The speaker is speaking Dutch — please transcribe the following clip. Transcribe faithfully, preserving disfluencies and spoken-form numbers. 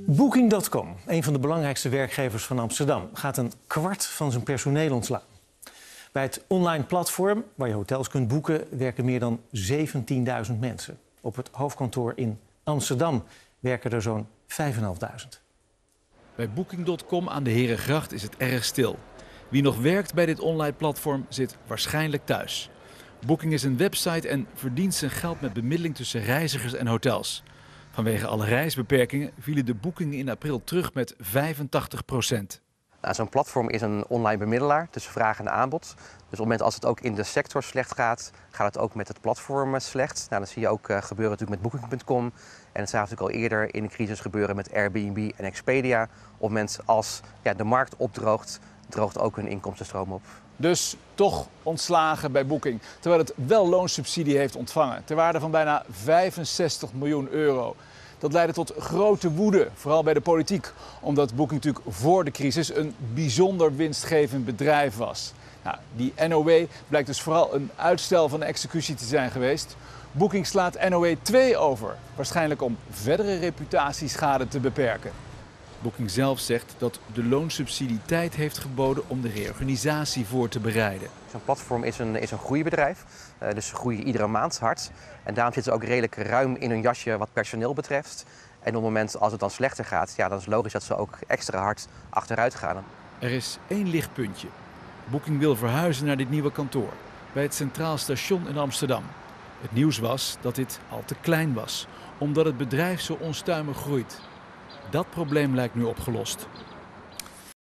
Booking punt com, een van de belangrijkste werkgevers van Amsterdam, gaat een kwart van zijn personeel ontslaan. Bij het online platform, waar je hotels kunt boeken, werken meer dan zeventienduizend mensen. Op het hoofdkantoor in Amsterdam werken er zo'n vijfduizend vijfhonderd. Bij Booking punt com aan de Herengracht is het erg stil. Wie nog werkt bij dit online platform zit waarschijnlijk thuis. Booking is een website en verdient zijn geld met bemiddeling tussen reizigers en hotels. Vanwege alle reisbeperkingen vielen de boekingen in april terug met vijfentachtig procent. Nou, Zo'n platform is een online bemiddelaar tussen vraag en aanbod. Dus op het moment als het ook in de sector slecht gaat, gaat het ook met het platform slecht. Nou, dat zie je ook uh, gebeuren natuurlijk met Booking punt com. En het zagen we natuurlijk al eerder in de crisis gebeuren met Airbnb en Expedia. Op het moment als ja, de markt opdroogt, droogt ook hun inkomstenstroom op. Dus toch ontslagen bij Booking, terwijl het wel loonsubsidie heeft ontvangen. Ter waarde van bijna vijfenzestig miljoen euro. Dat leidde tot grote woede, vooral bij de politiek. Omdat Booking natuurlijk voor de crisis een bijzonder winstgevend bedrijf was. Nou, die N O W blijkt dus vooral een uitstel van de executie te zijn geweest. Booking slaat N O W twee over, waarschijnlijk om verdere reputatieschade te beperken. Booking zelf zegt dat de loonsubsidie tijd heeft geboden om de reorganisatie voor te bereiden. Zo'n platform is een, is een groeibedrijf, uh, dus ze groeien iedere maand hard. En daarom zitten ze ook redelijk ruim in hun jasje wat personeel betreft. En op het moment als het dan slechter gaat, ja, dan is het logisch dat ze ook extra hard achteruit gaan. Er is één lichtpuntje. Booking wil verhuizen naar dit nieuwe kantoor, bij het Centraal Station in Amsterdam. Het nieuws was dat dit al te klein was, omdat het bedrijf zo onstuimig groeit. Dat probleem lijkt nu opgelost.